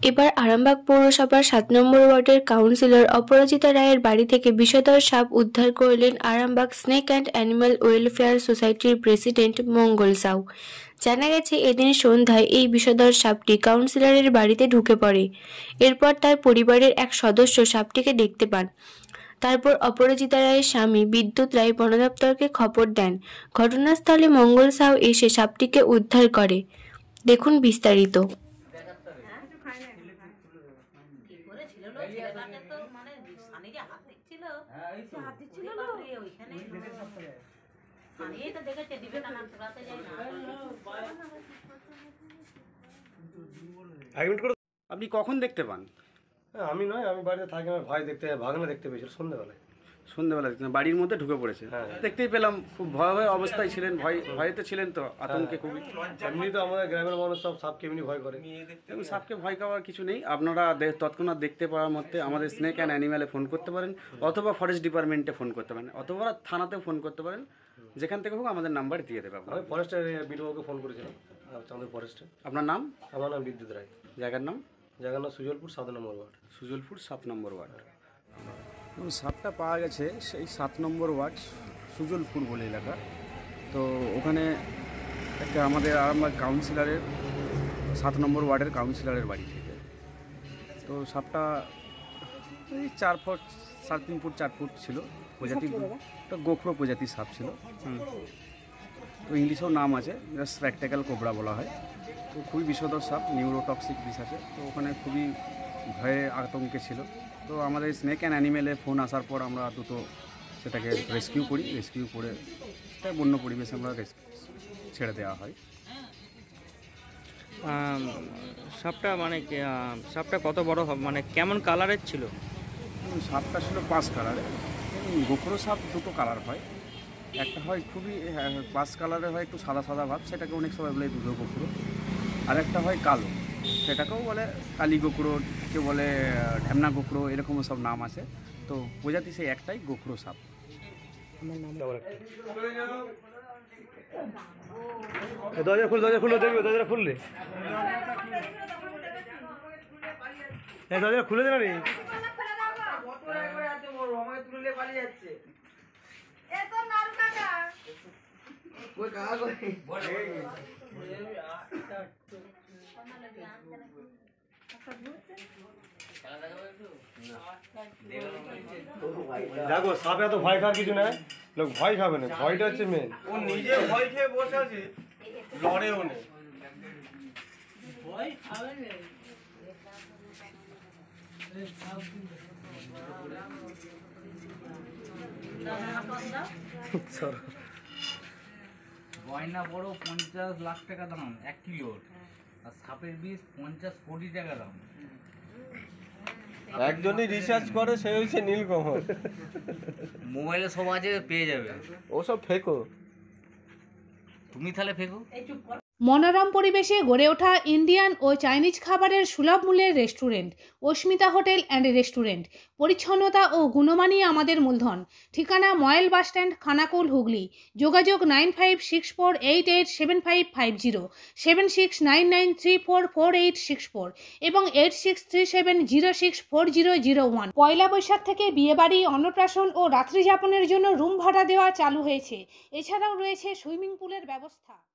এবার আরামবাগ পৌরসভার ৭ নম্বর ওয়ার্ডের কাউন্সিলর অপরাজিতা রায়ের বাড়ি থেকে বিষধর সাপ উদ্ধার করলেন Arambagh snake and animal welfare সোসাইটির প্রেসিডেন্ট মঙ্গল সাউ। জানা গেছে, এদিন সন্ধ্যায় এই বিষধর সাপটি কাউন্সিলরের বাড়িতে ঢুকে পড়ে। এরপর তার পরিবারের এক সদস্য সাপটিকে দেখতে পান। তারপর অপরাজিতা রায়ের স্বামী বিদ্যুৎ রায় বন দপ্তরকে খবর দেন। ঘটনাস্থলে মঙ্গল সাউ এসে সাপটিকে উদ্ধার করে। দেখুন বিস্তারিত। আপনি কখন দেখতে পান? আমি নয়, আমি বাড়িতে থাকি, আমার ভাই দেখতে, ভাগনা দেখতে পেয়েছিল সন্ধ্যাবেলায়। সন্ধ্যেবেলা দেখতেন, বাড়ির মধ্যে ঢুকে পড়েছে। হ্যাঁ, দেখতেই পেলাম, খুব ভয়াবহ অবস্থায় ছিলেন, ভয়তে ছিলেন তো, আতঙ্কে খুবই। এমনি তো আমাদের গ্রামের মানুষ সব সাপকে এমনি ভয় করে। এবং সাপকে ভয় পাওয়ার কিছু নেই। আপনারা তৎক্ষণাৎ দেখতে পাওয়ার মধ্যে আমাদের স্নেক অ্যান্ড অ্যানিম্যালে ফোন করতে পারেন, অথবা ফরেস্ট ডিপার্টমেন্টে ফোন করতে পারেন, অথবা থানাতেও ফোন করতে পারেন। যেখান থেকে হোক আমাদের নাম্বার দিয়ে দেবে। আমি ফরেস্টের বিডিওকে ফোন করেছিলাম, আমাদের ফরেস্টে। আপনার নাম? আমার নাম বিদ্যুৎ রায়। জায়গার নাম? জায়গার নাম সুজলপুর 7 নম্বর ওয়ার্ড। সুজলপুর 7 নম্বর ওয়ার্ড। সাপটা পাওয়া গেছে সেই 7 নম্বর ওয়ার্ড, সুজলপুর বলে এলাকা। তো ওখানে একটা আমাদের আরামবাগ কাউন্সিলরের 7 নম্বর ওয়ার্ডের কাউন্সিলরের বাড়ি থেকে। তো সাপটা এই 4 ফুট 3.5 ফুট 4 ফুট ছিল। প্রজাতি একটা গোখরো প্রজাতির সাপ ছিল। তো ইংলিশেও নাম আছে, স্প্যাকটেকাল কোবরা বলা হয়। তো খুবই বিষধর সাপ, নিউরোটক্সিক বিষ আছে। তো ওখানে খুবই ভয়ে আতঙ্কে ছিল। তো আমাদের স্নেক অ্যান্ড অ্যানিমেলে ফোন আসার পর আমরা দ্রুত সেটাকে রেস্কিউ করি। রেস্কিউ করে সেটা বন্য পরিবেশে আমরা ছেড়ে দেওয়া হয়। সাপটা কত বড়, মানে কেমন কালারের ছিল? সাপটা ছিল 5 কালারের। গোখরো সাপ দুটো কালার হয়, একটা হয় খুবই 5 কালারের হয়, একটু সাদা সাদা ভাব, সেটাকে অনেক সময় বলে দুধো গোখরো। আর একটা হয় কালো, সেটাকেও বলে কালী গোখরো, কেউ বলে ঢ্যামনা গোখরো, এরকমও সব নাম আছে। তো প্রজাতি সেই একটাই, গোখরো সাপ। দরজা খুললে দেখবে, দরজা খুললে দরজা খুলে দেবে। দেখো, সাপে এত ভয় খাওয়ার কিছু নাই, লোক ভয় খাবে না, ভয়টা হচ্ছে মেন। ও নিজে ভয় খেয়ে বসে আছে, লড়েও নেই। ভয় খাবে না। গয়না বড় 50 লাখ টাকা দাম 1 কিলোর, আর সাপের বিষ 50 কোটি টাকা দাম। একজনই রিসার্চ করে, সে হচ্ছে নীলকমল। মোবাইলে সব আছে, পেয়ে যাবে। ওসব ফেকো, তুমি তাহলে ফেকো। মনোরম পরিবেশে গড়ে ওঠা ইন্ডিয়ান ও চাইনিজ খাবারের সুলভ মূল্যের restaurant Asmita hotel and restaurant. পরিচ্ছন্নতা ও গুণমানই আমাদের মূলধন। ঠিকানা ময়েল বাসস্ট্যান্ড, খানাকুল, হুগলি। যোগাযোগ 9564887550, 7699344864 এবং 8637064001। পয়লা বৈশাখ থেকে বিয়েবাড়ি, অন্নপ্রাশন ও রাত্রিযাপনের জন্য রুম ভাড়া দেওয়া চালু হয়েছে। এছাড়াও রয়েছে সুইমিং পুলের ব্যবস্থা।